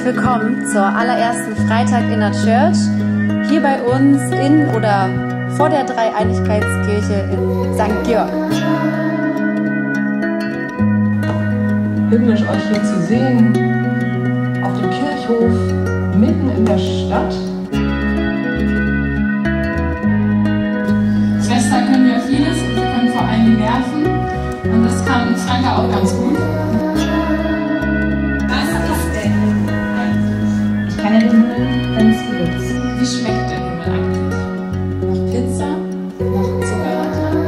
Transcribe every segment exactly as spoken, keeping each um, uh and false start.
willkommen zur allerersten Freitag Inner Church, hier bei uns in oder vor der Dreieinigkeitskirche in Sankt Georg. Himmlisch euch hier zu sehen, auf dem Kirchhof, mitten in der Stadt. Schwester können ja vieles und wir können vor allem nerven und das kann Franka auch ganz gut. Ich kann ja den Himmel, wenn es wird. Wie schmeckt der Himmel eigentlich? Nach Pizza? Nach Zuckerwatte?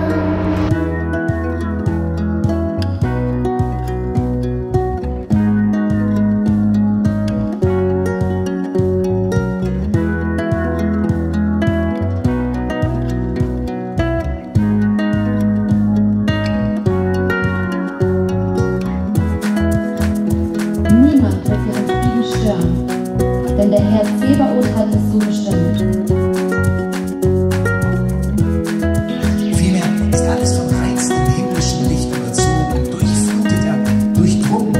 Niemand wird ihren Frieden stören, denn der Herr Zebaoth hat es so bestimmt. Vielmehr ist alles vom reinsten himmlischen Licht überzogen, durchflutet er, durchdrungen.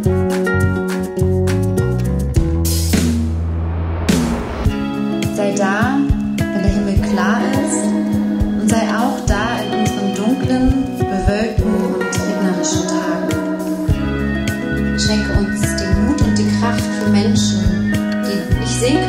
Sei da, wenn der Himmel klar ist, und sei auch da in unseren dunklen, bewölkten und regnerischen Tagen. Schenke uns den Mut und die Kraft für Menschen, die nicht sehen